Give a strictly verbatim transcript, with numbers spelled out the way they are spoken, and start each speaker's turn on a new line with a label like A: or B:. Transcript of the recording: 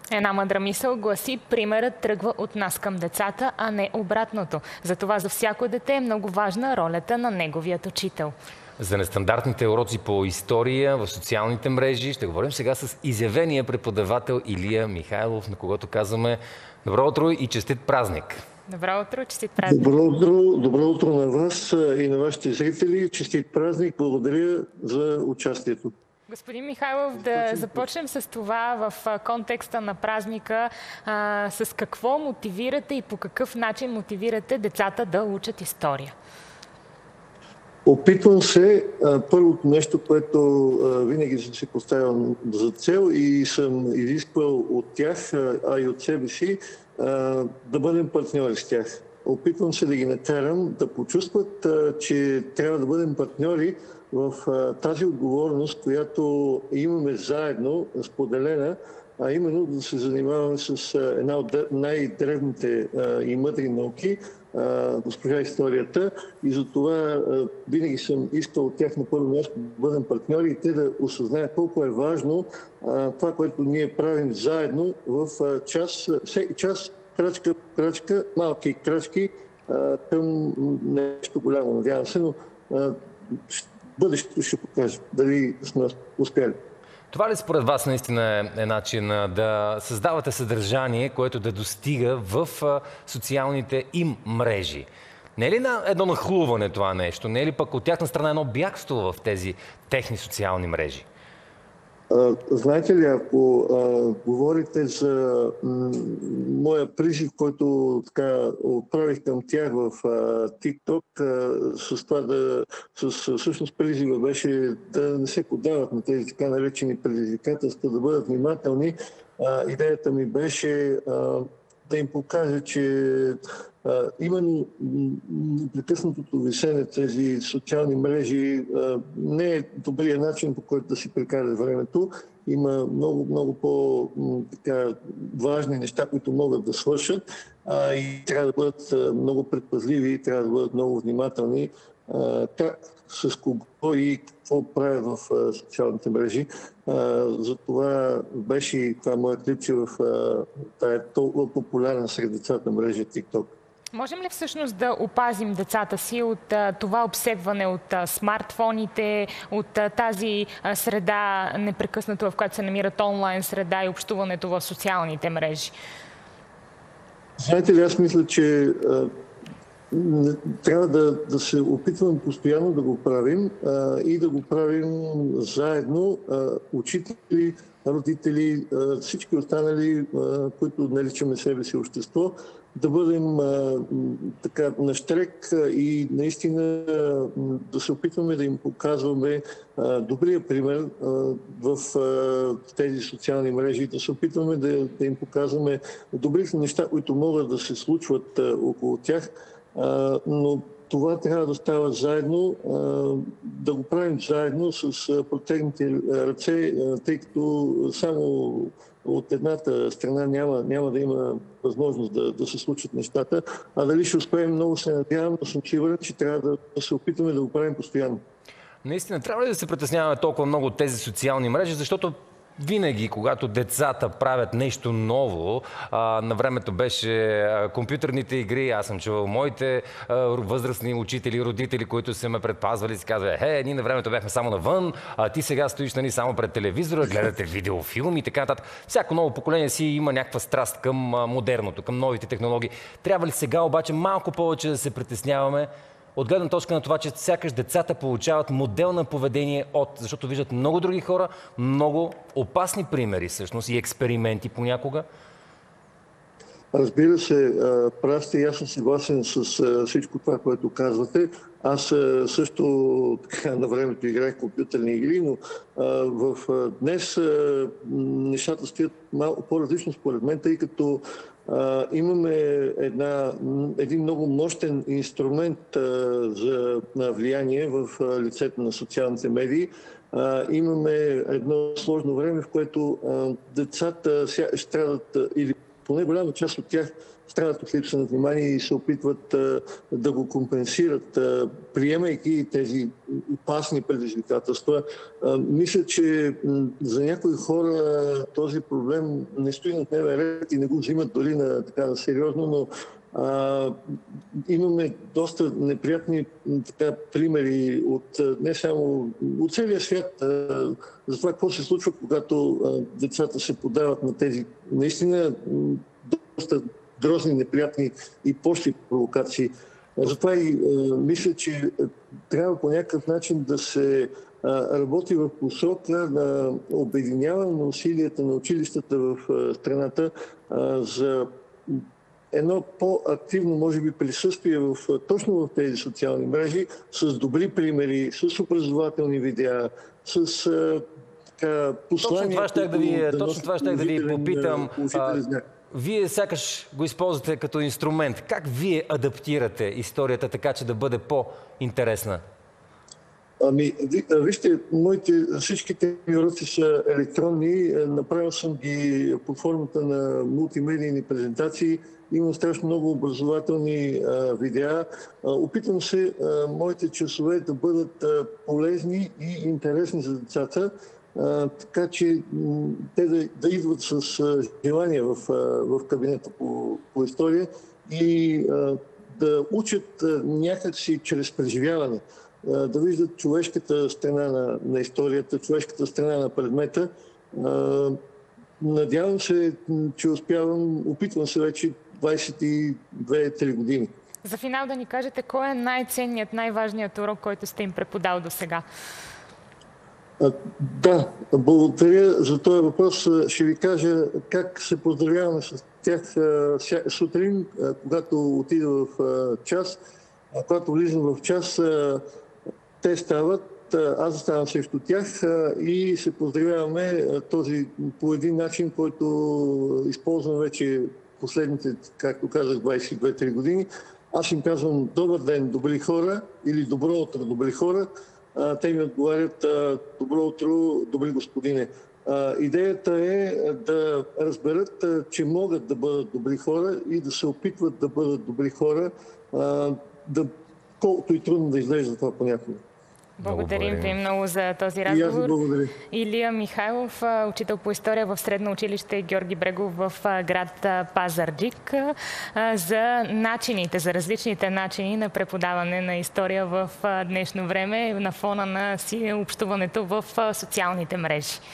A: Една мъдра мисъл гласи: примерът тръгва от нас към децата, а не обратното. Затова за всяко дете е много важна ролята на неговият учител.
B: За нестандартните уроци по история в социалните мрежи ще говорим сега с изявения преподавател Илия Михайлов, на когото казваме добро утро и честит празник.
A: Добро утро, честит празник.
C: Добро утро, добро утро на вас и на вашите зрители. Честит празник. Благодаря за участието.
A: Господин Михайлов, да започнем с това в контекста на празника. А, с какво мотивирате и по какъв начин мотивирате децата да учат история?
C: Опитвам се, първото нещо, което винаги съм си поставил за цел и съм изисквал от тях, а и от себе си, да бъдем партньори с тях. Опитвам се да ги накарам да почувстват, че трябва да бъдем партньори в тази отговорност, която имаме заедно, споделена, а именно да се занимаваме с една от най-древните и мъдри науки, госпожа историята. И затова винаги съм искал от тях на първо място да бъдем партньори и те да осъзнаят колко е важно това, което ние правим заедно в час, всеки час, крачка по крачка, малки крачки към нещо голямо, надявам се, но бъдещето ще покаже дали сме успели.
B: Това ли според вас наистина е начин да създавате съдържание, което да достига в социалните им мрежи? Не е ли на едно нахлуване това нещо? Не е ли пък от тяхна страна едно бягство в тези техни социални мрежи?
C: Знаете ли, ако а, говорите за м, моя призив, който така отправих към тях в а, TikTok, а, с това да, с, всъщност призива беше да не се подават на тези така наречени предизвикателства, да бъдат внимателни. А, идеята ми беше а, да им покажа, че а, именно непрекъснатото висене тези социални мрежи а, не е добрият начин, по който да си прекарат времето. Има много, много по-важни неща, които могат да свършат а, и трябва да бъдат много предпазливи, трябва да бъдат много внимателни а, как, с кого и какво правят в а, социалните мрежи. Затова беше и това моя клипче в тая толкова популярна сред децата мрежа TikTok.
A: Можем ли всъщност да опазим децата си от а, това обсебване от а, смартфоните, от а, тази а, среда непрекъснато, в която се намират онлайн среда и общуването в социалните мрежи?
C: Знаете ли, аз мисля, че а, трябва да, да се опитвам постоянно да го правим а, и да го правим заедно, а, учители, родители, а, всички останали, а, които наричаме себе си общество, да бъдем а, така нащрек и наистина а, да се опитваме да им показваме а, добрия пример а, в а, тези социални мрежи, да се опитваме да, да им показваме добрите неща, които могат да се случват а, около тях, а, но това трябва да става заедно, а, да го правим заедно с протегнати ръце, а, тъй като само от едната страна няма, няма да има възможност да, да се случат нещата. А дали ще успеем, много се надявам, но съм сигурен, че трябва да, да се опитаме да го правим постоянно.
B: Наистина, трябва ли да се притесняваме толкова много от тези социални мрежи, защото винаги, когато децата правят нещо ново, а, на времето беше а, компютърните игри, аз съм чувал моите а, възрастни учители, родители, които са ме предпазвали, си казват: е, ние на времето бяхме само навън, а ти сега стоиш нали, само пред телевизора, гледате видеофилми и така нататък. Всяко ново поколение си има някаква страст към а, модерното, към новите технологии. Трябва ли сега обаче малко повече да се притесняваме от гледна точка на това, че сякаш децата получават модел на поведение от, защото виждат много други хора, много опасни примери всъщност и експерименти понякога?
C: Разбира се, прав сте и аз съм съгласен с всичко това, което казвате. Аз също така на времето играх компютърни игри, но в днес нещата стоят малко по-различно според мен, тъй като Uh, имаме една, един много мощен инструмент uh, за влияние в uh, лицето на социалните медии. Uh, имаме едно сложно време, в което uh, децата страдат uh, или поне голяма част от тях страдат от липса на внимание и се опитват а, да го компенсират, а, приемайки тези опасни предизвикателства. А, мисля, че м, за някои хора този проблем не стои на дневен ред и не го взимат дори на, така, на сериозно, но а, имаме доста неприятни така, примери от не само от целия свят а, за това какво се случва, когато а, децата се подават на тези наистина доста грозни, неприятни и пошли провокации. Затова и а, мисля, че трябва по някакъв начин да се а, работи в посока на обединяване на усилията на училищата в а, страната а, за едно по-активно, може би, присъствие в, точно в тези социални мрежи, с добри примери, с образователни видеа, с а, така, послания.
B: Точно това ще да ви,
C: да
B: точно това ще да ви попитам. А,
C: знак.
B: вие сякаш го използвате като инструмент. Как вие адаптирате историята така, че да бъде по-интересна?
C: Ами, вижте, моите, всичките ми уроци са електронни. Направил съм ги под формата на мултимедийни презентации. Имам страшно много образователни а, видеа. А, опитвам се а, моите часове да бъдат а, полезни и интересни за децата, а, така че м, те да, да идват с а, желание в, а, в кабинета по, по история и а, да учат а, някакси чрез преживяване, а, да виждат човешката страна на, на историята, човешката страна на предмета. А, надявам се, че успявам, опитвам се вече двадесет и две-три години.
A: За финал да ни кажете, кой е най-ценният, най-важният урок, който сте им преподал до сега?
C: Да, благодаря за този въпрос. Ще ви кажа как се поздравяваме с тях сутрин, когато отида в час. Когато влизам в час, те стават, аз заставам срещу тях и се поздравяваме този по един начин, който използвам вече последните, както казах, двадесет и две-три години. Аз им казвам добър ден, добри хора, или добро утро, добри хора. А, те ми отговарят добро утро, добри господине. А, идеята е да разберат, че могат да бъдат добри хора и да се опитват да бъдат добри хора, а, да, колкото и трудно да изглежда това понякога.
A: Благодарим ви много за този разговор. Илия Михайлов, учител по история в Средно училище Георги Брегов в град Пазарджик, за начините, за различните начини на преподаване на история в днешно време на фона на общуването в социалните мрежи.